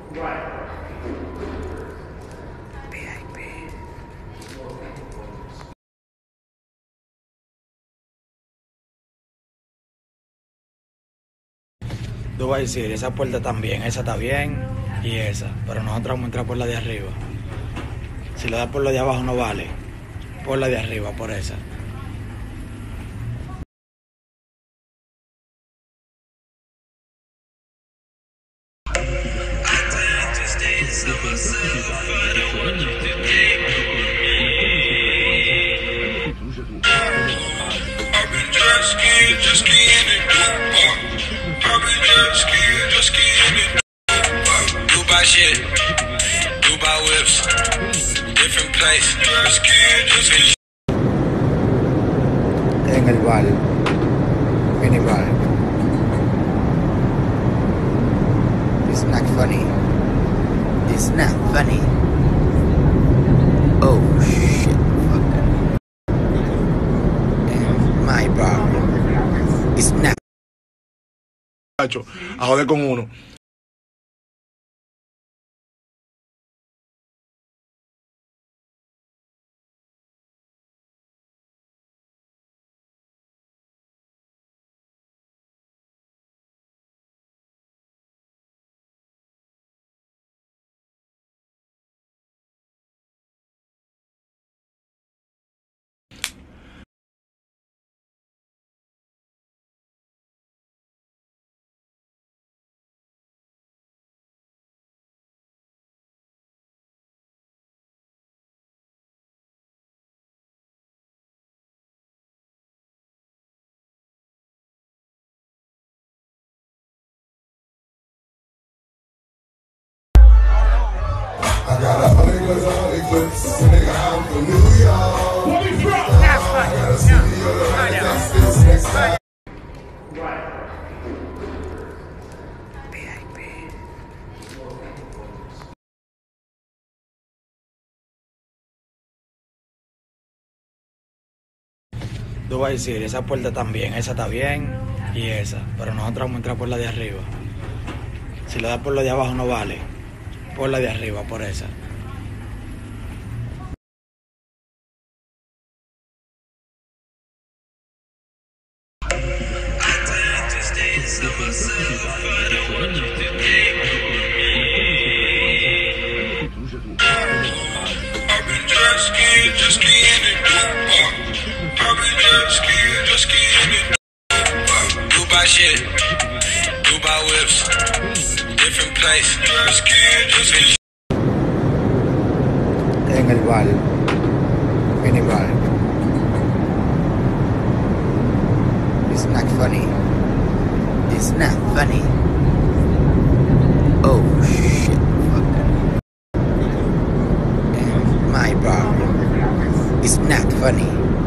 Dubai City, esa puerta también, esa está bien y esa, pero nosotros vamos a entrar por la de arriba. Si lo das por la de abajo no vale, por la de arriba, por esa. Dubai shit, Dubai whips, different place. En el bar, mini bar. It's not funny. It's not funny. Oh shit, fuck that. And my bar. It's not. A joder con uno. I got 100 clips, and they got out from New York. I got a studio that's this next time. Dubai City, esa puerta también, esa está bien y esa, pero nosotros vamos a entrar por la de arriba. Si lo das por la de abajo no vale, por la de arriba, por esa. Dubai shit, Dubai whips, different place. En el bar, mini bar. It's not funny. It's not funny. Oh shit, fuck that. And my bar. It's not funny.